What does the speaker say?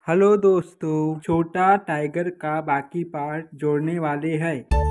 Hello दोस्तों, छोटा tiger का बाकी पार्ट जोड़ने वाले हैं।